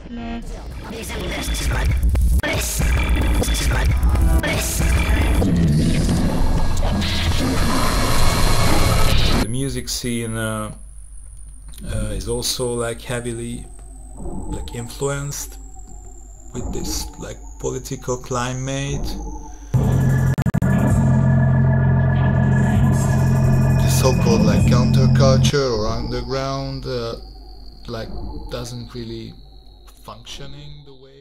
The music scene is also like heavily like influenced with this like political climate. The so-called like counterculture or underground like doesn't really functioning the way